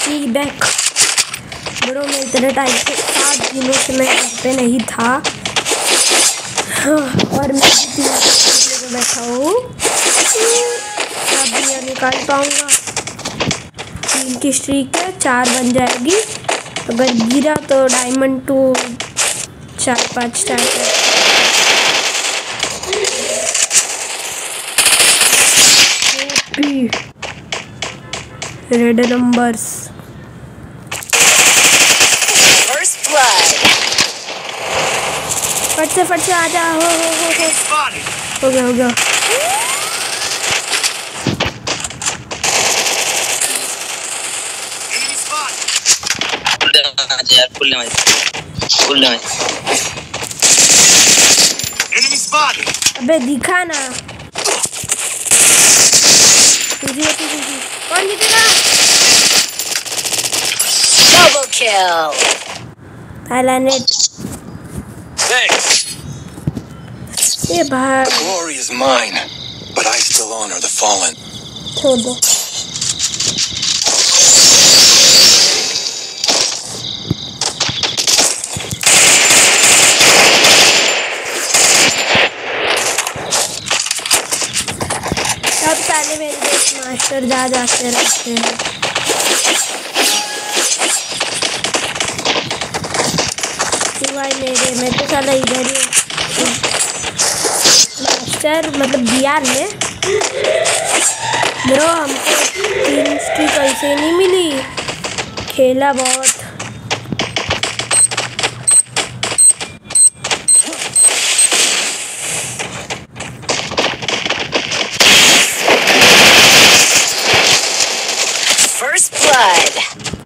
सी back bro. मैं इतने time से 7 दिनों से मैं घर पे नहीं था। और मैं भी बैठा हूँ, अब ये निकाल पाऊँगा। 3 की स्ट्रीक है, 4 बन जाएगी। अगर गिरा तो डायमंड 2 4-5 स्टार्ट है। रेड नंबर्स फट से आ जा। हो गया। अबे दिखा ना। कौन जीतेगा? Double kill. पहला नेट। ये भाई। Glory is mine, but I still honor the fallen. छोड़ दो। सब साले मेरे दोस्त मास्टर जा जाते रहते हैं। भाई मेरे मैं तो साला इधर ही मास्टर मतलब बिहार में। ब्रो हमको 3 की कैसे नहीं मिली, खेला बहुत। First blood.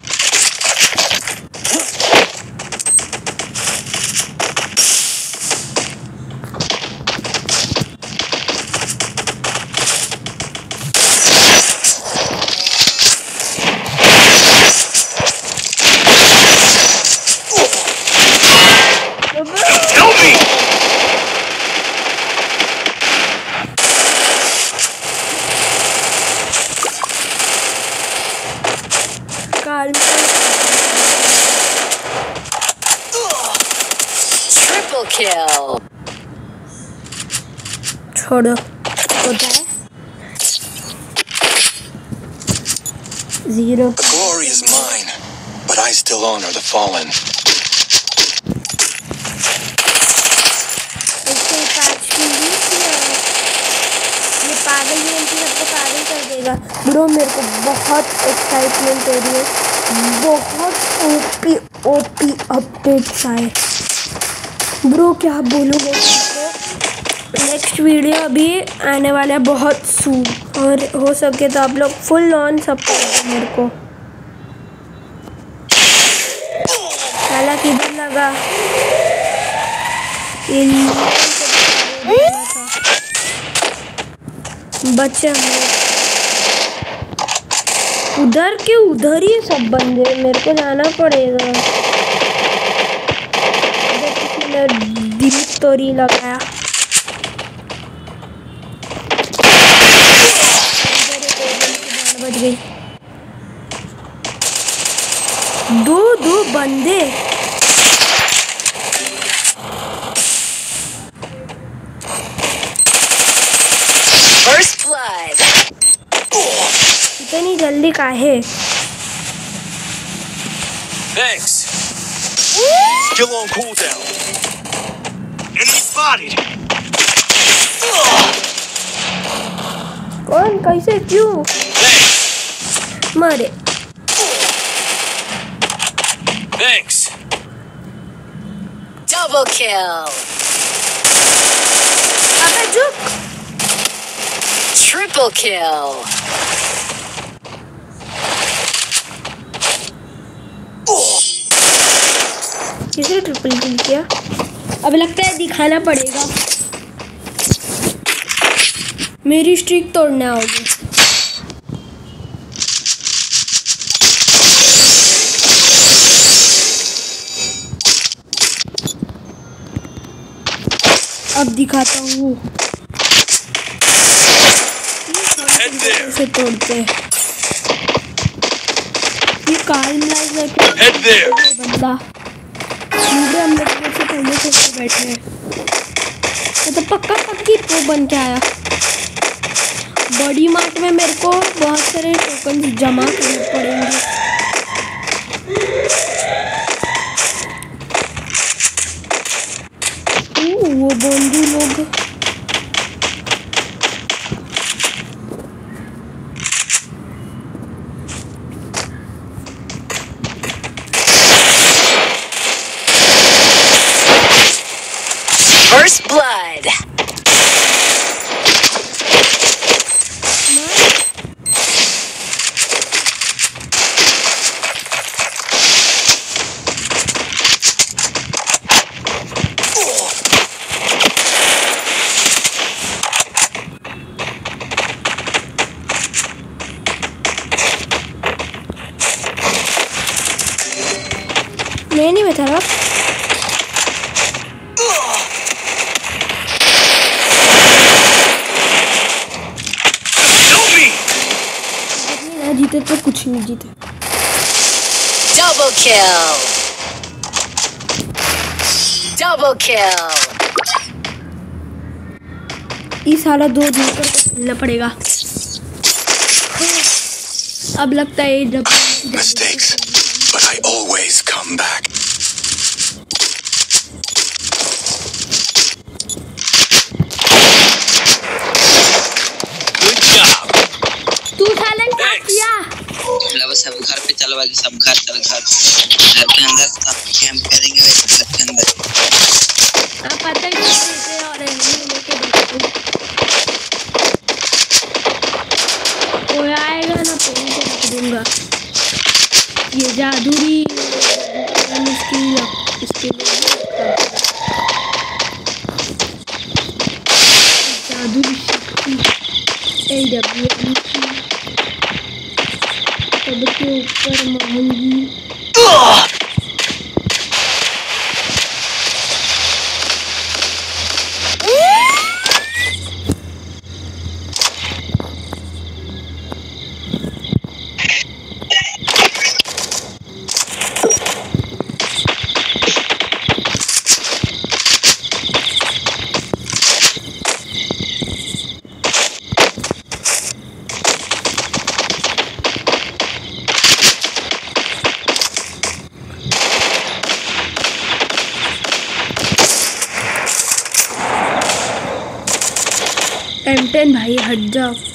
Triple kill. छोड़ो होता है 0। The glory is mine, but I still honor the fallen. ये पागल सबको पागल कर देगा। ब्रो मेरे को बहुत एक्साइटमेंट हो रही है, बहुत ओपी अपडेट्स आए ब्रो, क्या बोलूँगा। नेक्स्ट वीडियो अभी आने वाला है बहुत सून, और हो सके तो आप लोग फुल ऑन सपोर्ट मेरे को। साला किधर लगा? बच्चे उधर के उधर ही सब बंदे, मेरे को जाना पड़ेगा। दिल तोरी लगाया। बच गई। 2 बंदे। First blood. इतनी जल्दी काहे? Thanks. Still on cooldown. Enemy spotted. कौन कैसे क्यों मरे? Thanks. Double kill. अबे झुक। Triple kill. किसे ट्रिपल किल किया? अब लगता है दिखाना पड़ेगा, मेरी स्ट्रीक तोड़ना होगी। अब दिखाता हूँ कैसे तोड़ते हैं। ये काल्म लाइफ करके बंदा मुझे हम लोग से पहले से बैठे हैं तो पक्का पक्की तो बन के आया। बॉडी मार्ट में मेरे को बहुत सारे टोकन जमा करने पड़ेंगे। वो बंदू लोग First blood. नहीं बता रहा। जीते तो कुछ नहीं जीते। Double kill. Double kill. इस साला 2 जीतकर खेलना पड़ेगा। अब लगता है जब Mistakes, but I always come back. Good job. तू सालन क्या किया? सब घर पे चल वाले सब घर चल घर के अंदर सब कैंप करेंगे वैसे घर के अंदर। अब पता ही नहीं और लेके बैठो। कोई आएगा ना तो उनको रख दूंगा। ये जादूरी इसके जादुई शक्ति AWM सबके ऊपर महंगी। M10 भाई हट जाओ।